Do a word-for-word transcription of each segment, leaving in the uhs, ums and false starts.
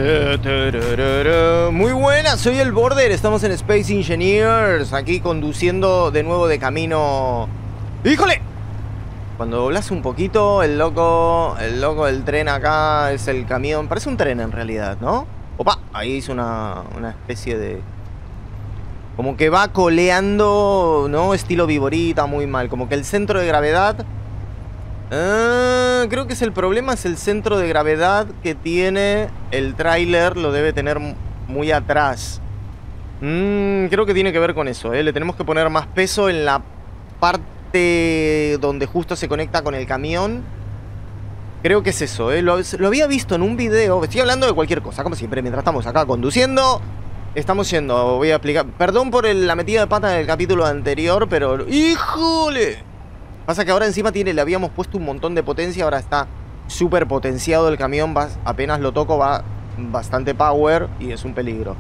Muy buenas, soy el Border, estamos en Space Engineers, aquí conduciendo de nuevo de camino. ¡Híjole! Cuando doblas un poquito, el loco, el loco del tren acá es el camión. Parece un tren en realidad, ¿no? Opa, ahí hizo una, una especie de... Como que va coleando, ¿no? Estilo viborita, muy mal. Como que el centro de gravedad... Ah, creo que es el problema, es el centro de gravedad que tiene el tráiler, lo debe tener muy atrás. Mm, creo que tiene que ver con eso, ¿eh? Le tenemos que poner más peso en la parte donde justo se conecta con el camión. Creo que es eso, ¿eh? Lo, lo había visto en un video, estoy hablando de cualquier cosa, como siempre, mientras estamos acá conduciendo. Estamos yendo, voy a explicar. Perdón por el, la metida de pata en el capítulo anterior, pero... ¡Híjole! Pasa que ahora encima tiene, le habíamos puesto un montón de potencia, ahora está súper potenciado el camión, va, apenas lo toco va bastante power y es un peligro.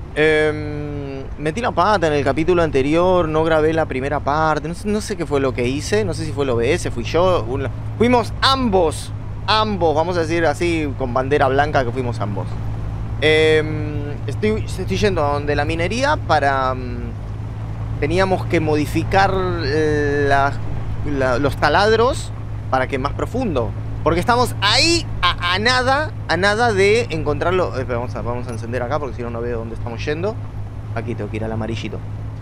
Eh, metí la pata en el capítulo anterior, no grabé la primera parte, no sé, no sé qué fue lo que hice, no sé si fue el O B S, fui yo, una, fuimos ambos, ambos, vamos a decir así, con bandera blanca que fuimos ambos. Eh, estoy, estoy yendo a donde la minería para... Teníamos que modificar las... La, los taladros para que más profundo, porque estamos ahí a, a nada a nada de encontrarlo. Eh, vamos, a, vamos a encender acá porque si no no veo dónde estamos yendo. Aquí tengo que ir al amarillito.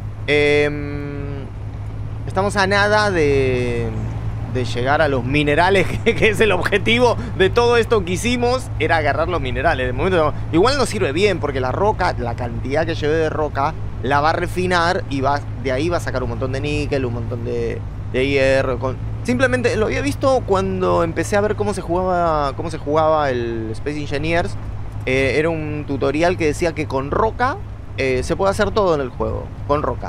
eh, Estamos a nada de de llegar a los minerales, que, que es el objetivo de todo esto que hicimos, era agarrar los minerales. De momento igual nos sirve bien porque la roca, la cantidad que llevé de roca la va a refinar y va, de ahí va a sacar un montón de níquel, un montón de de hierro, con... Simplemente lo había visto cuando empecé a ver cómo se jugaba cómo se jugaba el Space Engineers. Eh, era un tutorial que decía que con roca eh, se puede hacer todo en el juego, con roca.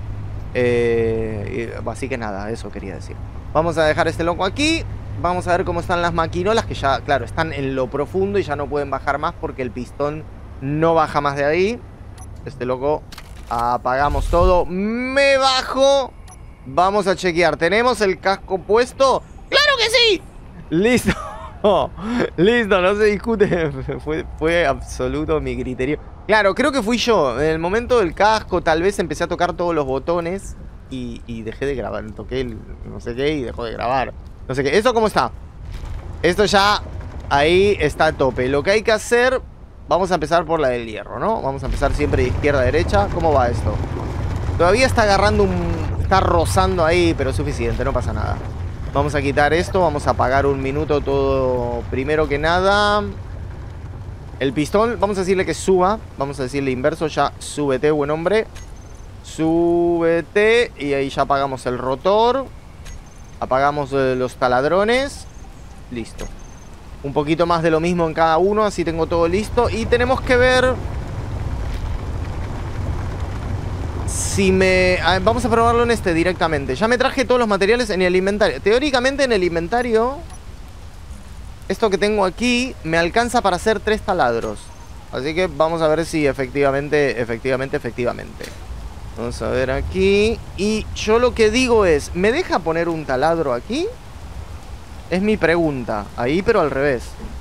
Eh, y, así que nada, eso quería decir. Vamos a dejar este loco aquí. Vamos a ver cómo están las maquinolas, que ya, claro, están en lo profundo y ya no pueden bajar más porque el pistón no baja más de ahí. Este loco, apagamos todo. Me bajo. Vamos a chequear. ¿Tenemos el casco puesto? ¡Claro que sí! Listo. Listo, no se discute. Fue, fue absoluto mi criterio. Claro, creo que fui yo. En el momento del casco tal vez empecé a tocar todos los botones y, y dejé de grabar. Toqué el no sé qué y dejó de grabar. No sé qué. ¿Esto cómo está? Esto ya ahí está a tope. Lo que hay que hacer... Vamos a empezar por la del hierro, ¿no? Vamos a empezar siempre de izquierda a derecha. ¿Cómo va esto? Todavía está agarrando un... Está rozando ahí, pero es suficiente, no pasa nada. Vamos a quitar esto, vamos a apagar un minuto todo. Primero que nada, el pistón, vamos a decirle que suba. Vamos a decirle inverso, ya súbete, buen hombre. Súbete. Y ahí ya apagamos el rotor. Apagamos eh, los taladrones. Listo. Un poquito más de lo mismo en cada uno, así tengo todo listo. Y tenemos que ver... Si me... A ver, vamos a probarlo en este directamente. Ya me traje todos los materiales en el inventario. Teóricamente en el inventario, esto que tengo aquí me alcanza para hacer tres taladros. Así que vamos a ver si efectivamente, efectivamente, efectivamente. Vamos a ver aquí. Y yo lo que digo es, ¿me deja poner un taladro aquí? Es mi pregunta. Ahí, pero al revés.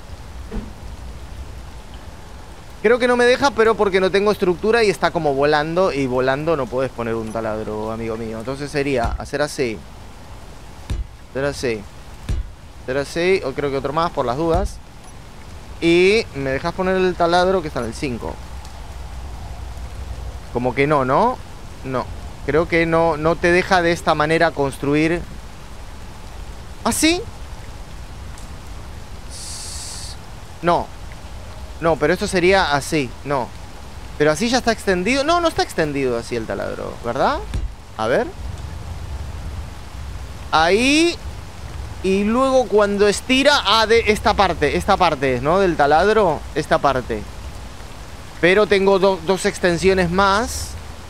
Creo que no me deja, pero porque no tengo estructura y está como volando. Y volando no puedes poner un taladro, amigo mío. Entonces sería hacer así. Hacer así. Hacer así. O creo que otro más por las dudas. Y me dejas poner el taladro que está en el cinco. Como que no, ¿no? No. Creo que no, no te deja de esta manera construir. ¿Ah, sí? No. No, pero esto sería así, no. Pero así ya está extendido. No, no está extendido así el taladro, ¿verdad? A ver. Ahí. Y luego cuando estira... Ah, de esta parte, esta parte, ¿no? Del taladro, esta parte. Pero tengo do, dos extensiones más.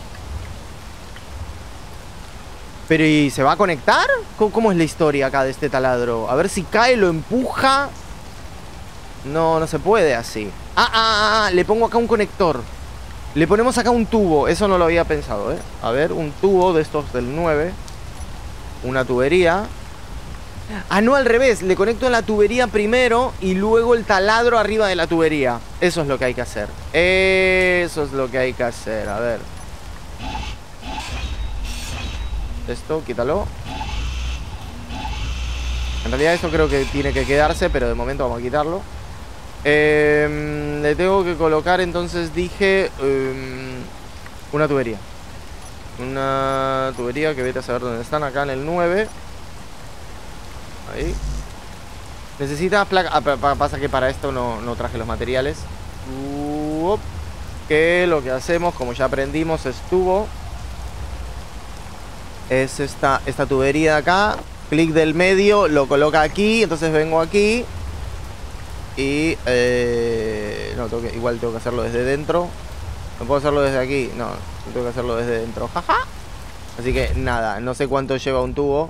Pero ¿y se va a conectar? ¿Cómo, ¿Cómo es la historia acá de este taladro? A ver si cae, lo empuja. No, no se puede así. Ah, ah, ah, le pongo acá un conector. Le ponemos acá un tubo. Eso no lo había pensado, ¿eh? A ver, un tubo de estos del nueve. Una tubería. Ah, no, al revés. Le conecto la tubería primero y luego el taladro arriba de la tubería. Eso es lo que hay que hacer. Eso es lo que hay que hacer. A ver. Esto, quítalo. En realidad esto creo que tiene que quedarse, pero de momento vamos a quitarlo. Eh, le tengo que colocar, entonces dije, eh, una tubería. Una tubería que vete a saber dónde están, acá en el nueve. Ahí. Necesita placa. Ah, pasa que para esto no, no traje los materiales. Uh, que lo que hacemos, como ya aprendimos, es tubo. Es esta, esta tubería de acá. Clic del medio, lo coloca aquí. Entonces vengo aquí. Y eh, no, tengo que, igual tengo que hacerlo desde dentro. No puedo hacerlo desde aquí. No, tengo que hacerlo desde dentro. Jaja. Así que nada, no sé cuánto lleva un tubo.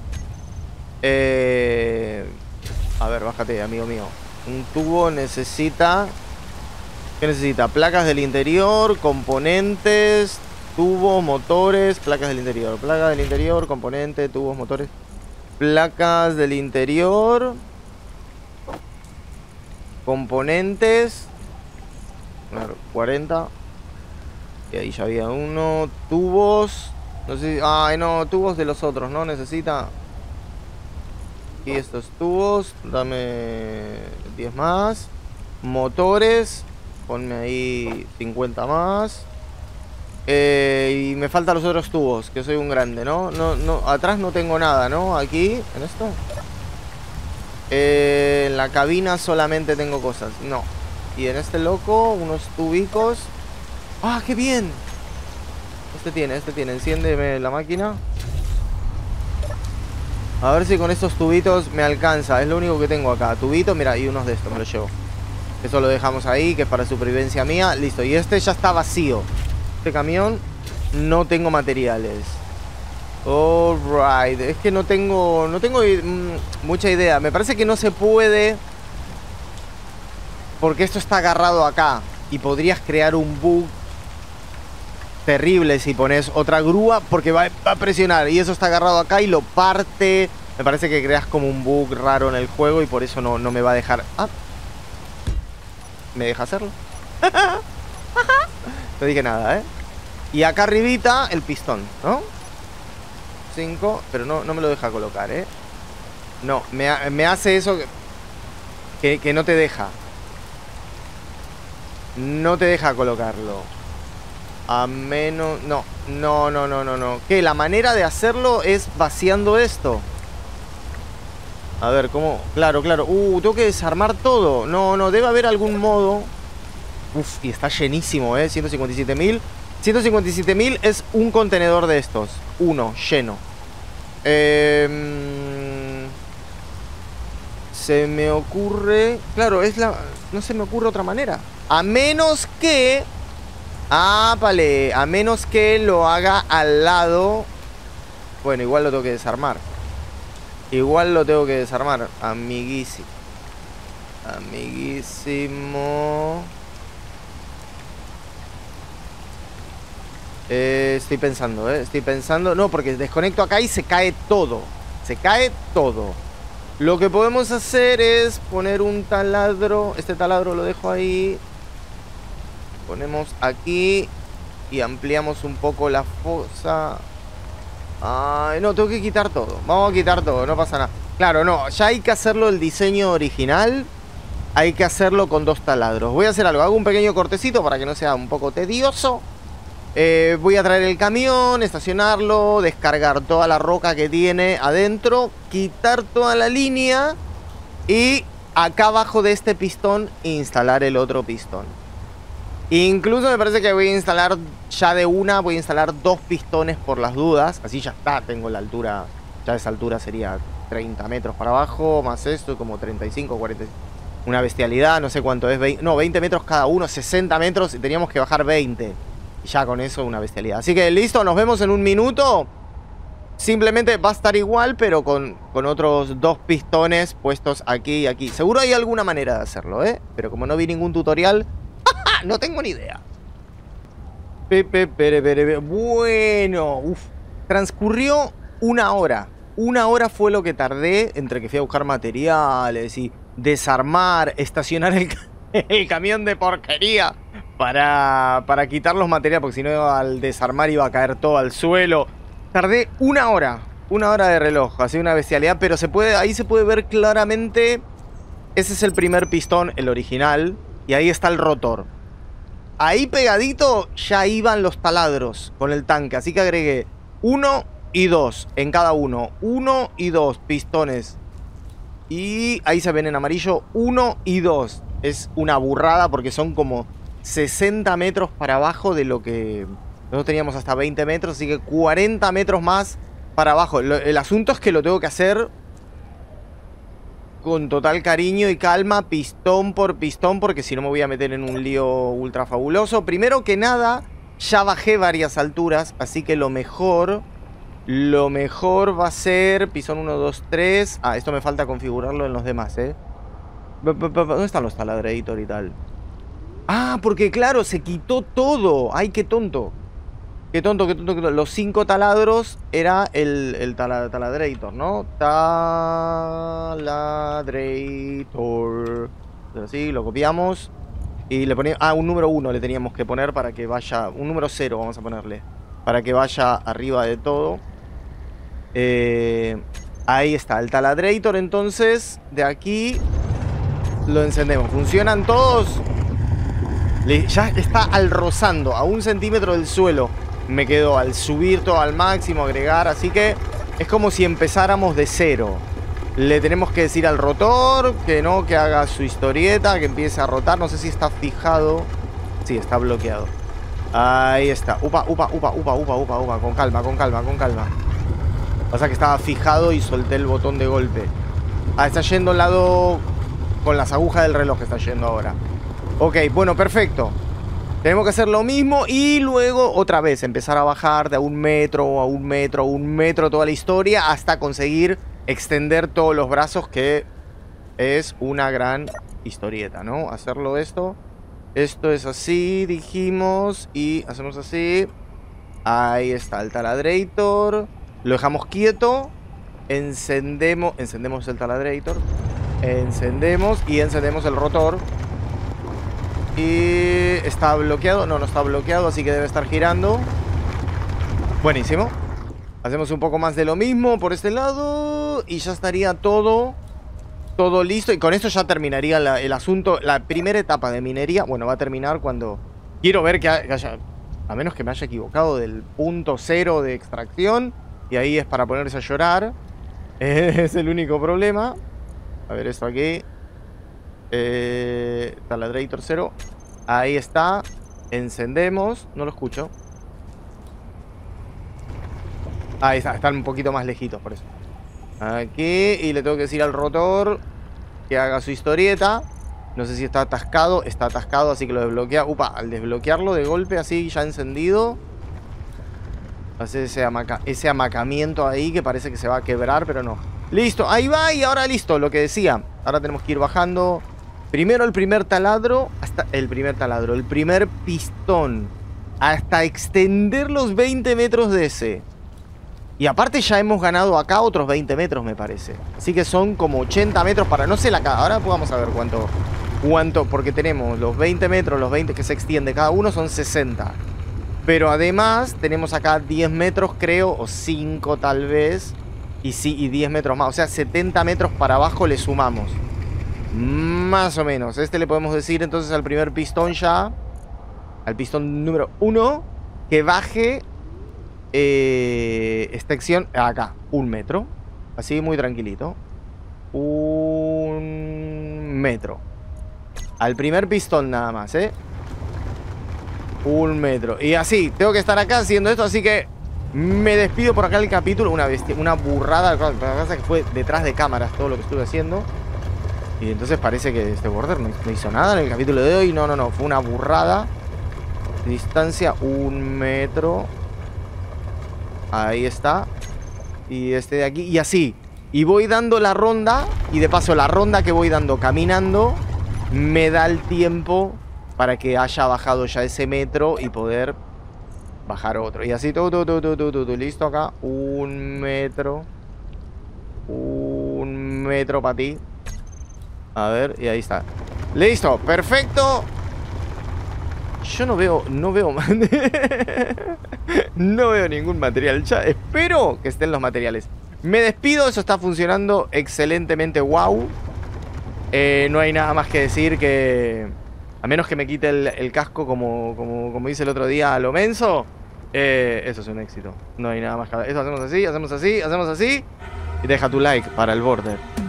eh, A ver, bájate, amigo mío. Un tubo necesita... ¿Qué necesita? Placas del interior, componentes, tubos, motores, placas del interior. Placas del interior, componentes, tubos, motores. Placas del interior. Componentes. cuarenta. Y ahí ya había uno. Tubos. No sé si... Ay, no, tubos de los otros, ¿no? Necesita... Y estos tubos. Dame diez más. Motores. Ponme ahí cincuenta más. Eh, y me faltan los otros tubos, que soy un grande, ¿no? No, no, atrás no tengo nada, ¿no? Aquí, en esto. Eh, en la cabina solamente tengo cosas. No. Y en este loco, unos tubicos. ¡Ah, qué bien! Este tiene, este tiene. Enciéndeme la máquina. A ver si con estos tubitos me alcanza. Es lo único que tengo acá. Tubitos, mira, y unos de estos me los llevo. Eso lo dejamos ahí, que es para supervivencia mía. Listo, y este ya está vacío. Este camión no tengo materiales. Alright, es que no tengo No tengo mmm, mucha idea. Me parece que no se puede, porque esto está agarrado acá. Y podrías crear un bug terrible si pones otra grúa, porque va, va a presionar. Y eso está agarrado acá y lo parte. Me parece que creas como un bug raro en el juego, y por eso no, no me va a dejar. Ah, ¿me deja hacerlo? No dije nada, ¿eh? Y acá arribita el pistón, ¿no? cinco, pero no, no me lo deja colocar, ¿eh? No, me, ha, me hace eso que, que, que no te deja. No te deja colocarlo. A menos... No, no, no, no, no, no. ¿Qué? La manera de hacerlo es vaciando esto. A ver, ¿cómo? Claro, claro. Uh, tengo que desarmar todo. No, no, debe haber algún modo. Uf, y está llenísimo, ¿eh? ciento cincuenta y siete mil. ciento cincuenta y siete mil es un contenedor de estos. Uno, lleno. Eh, se me ocurre... Claro, es la... No se me ocurre otra manera. A menos que... Ah, vale. A menos que lo haga al lado. Bueno, igual lo tengo que desarmar. Igual lo tengo que desarmar. Amiguísimo. Amiguísimo. Eh, estoy pensando, eh. Estoy pensando. No, porque desconecto acá y se cae todo. Se cae todo. Lo que podemos hacer es poner un taladro. Este taladro lo dejo ahí. Ponemos aquí. Y ampliamos un poco la fosa. Ay, no, tengo que quitar todo. Vamos a quitar todo, no pasa nada. Claro, no, ya hay que hacerlo el diseño original. Hay que hacerlo con dos taladros. Voy a hacer algo, hago un pequeño cortecito para que no sea un poco tedioso. eh, Voy a traer el camión, estacionarlo, descargar toda la roca que tiene adentro, quitar toda la línea. Y acá abajo de este pistón instalar el otro pistón. Incluso me parece que voy a instalar ya de una, voy a instalar dos pistones por las dudas. Así ya está, tengo la altura. Ya esa altura sería treinta metros para abajo, más esto, como treinta y cinco, cuarenta. Una bestialidad, no sé cuánto es, veinte, no, veinte metros cada uno, sesenta metros y teníamos que bajar veinte. Y ya con eso una bestialidad. Así que listo, nos vemos en un minuto. Simplemente va a estar igual, pero con, con otros dos pistones puestos aquí y aquí. Seguro hay alguna manera de hacerlo, ¿eh? Pero como no vi ningún tutorial... No tengo ni idea. Pepe, pere, pere, pere. Bueno, uf. Transcurrió una hora. una hora fue lo que tardé entre que fui a buscar materiales y desarmar, estacionar el, el camión de porquería para, para quitar los materiales, porque si no al desarmar iba a caer todo al suelo. Tardé una hora, una hora de reloj, así una bestialidad, pero se puede, ahí se puede ver claramente. Ese es el primer pistón, el original, y ahí está el rotor. Ahí pegadito ya iban los taladros con el tanque, así que agregué uno y dos en cada uno. Uno y dos pistones. Y ahí se ven en amarillo, uno y dos. Es una burrada porque son como sesenta metros para abajo de lo que... Nosotros teníamos hasta veinte metros, así que cuarenta metros más para abajo. Lo, el asunto es que lo tengo que hacer con total cariño y calma, pistón por pistón, porque si no me voy a meter en un lío ultra fabuloso. Primero que nada, ya bajé varias alturas, así que lo mejor, lo mejor va a ser pistón uno, dos, tres. Ah, esto me falta configurarlo en los demás, ¿eh? ¿Dónde están los taladreitor y tal? Ah, porque claro, se quitó todo. Ay, qué tonto. Qué tonto, qué tonto, qué tonto. Los cinco taladros era el, el tala, taladreitor, ¿no? Taladreitor. Así, lo copiamos. Y le ponemos... Ah, un número uno le teníamos que poner para que vaya... Un número cero vamos a ponerle. Para que vaya arriba de todo. Eh, ahí está, el taladreitor. Entonces, de aquí lo encendemos. ¿Funcionan todos? Ya está al rozando, a un centímetro del suelo. Me quedo al subir todo al máximo, agregar. Así que es como si empezáramos de cero. Le tenemos que decir al rotor que no, que haga su historieta, que empiece a rotar. No sé si está fijado. Sí, está bloqueado. Ahí está. Upa, upa, upa, upa, upa, upa, upa. Con calma, con calma, con calma. Pasa que estaba fijado y solté el botón de golpe. Ah, está yendo al lado con las agujas del reloj, está yendo ahora. Ok, bueno, perfecto. Tenemos que hacer lo mismo y luego otra vez empezar a bajar de a un metro, a un metro, a un metro toda la historia hasta conseguir extender todos los brazos, que es una gran historieta, ¿no? Hacerlo esto. Esto es así, dijimos, y hacemos así. Ahí está el taladreitor. Lo dejamos quieto. Encendemos, encendemos el taladreitor. Encendemos y encendemos el rotor. Y está bloqueado, no, no está bloqueado, así que debe estar girando. Buenísimo. Hacemos un poco más de lo mismo por este lado y ya estaría todo, todo listo. Y con esto ya terminaría la, el asunto. La primera etapa de minería, bueno, va a terminar cuando... Quiero ver que haya, a menos que me haya equivocado del punto cero de extracción. Y ahí es para ponerse a llorar. Es el único problema. A ver esto aquí. Eh, taladreitor cero. Ahí está. Encendemos. No lo escucho. Ahí está. Están un poquito más lejitos por eso. Aquí. Y le tengo que decir al rotor que haga su historieta. No sé si está atascado. Está atascado, así que lo desbloquea. Upa, al desbloquearlo de golpe así ya encendido, hace ese, amaca ese amacamiento ahí que parece que se va a quebrar, pero no. Listo, ahí va. Y ahora listo, lo que decía. Ahora tenemos que ir bajando. Primero el primer taladro, hasta el primer taladro, el primer pistón, hasta extender los veinte metros de ese. Y aparte ya hemos ganado acá otros veinte metros, me parece. Así que son como ochenta metros para... No sé la... Ahora vamos a ver cuánto... Cuánto... Porque tenemos los veinte metros, los veinte que se extiende cada uno son sesenta. Pero además tenemos acá diez metros, creo, o cinco tal vez. Y sí, y diez metros más. O sea, setenta metros para abajo le sumamos. Más o menos. Este le podemos decir entonces al primer pistón ya, al pistón número uno, que baje eh, extensión acá, un metro. Así muy tranquilito. Un metro. Al primer pistón nada más, ¿eh? Un metro. Y así, tengo que estar acá haciendo esto, así que me despido por acá el capítulo. Una bestia, una burrada. Lo que pasa es que fue detrás de cámaras todo lo que estuve haciendo. Y entonces parece que este border no, no hizo nada en el capítulo de hoy. No, no, no. Fue una burrada. Distancia un metro. Ahí está. Y este de aquí. Y así. Y voy dando la ronda. Y de paso la ronda que voy dando caminando me da el tiempo para que haya bajado ya ese metro y poder bajar otro. Y así todo, todo, todo, todo, todo. Listo acá. Un metro. Un metro para ti. A ver, y ahí está. Listo, perfecto. Yo no veo, no veo no veo ningún material. Ya espero que estén los materiales. Me despido, eso está funcionando excelentemente. Wow. eh, No hay nada más que decir que, a menos que me quite el, el casco como, como, como hice el otro día a lo menso, eh, eso es un éxito. No hay nada más que... Eso hacemos así, hacemos así, hacemos así. Y deja tu like para el border.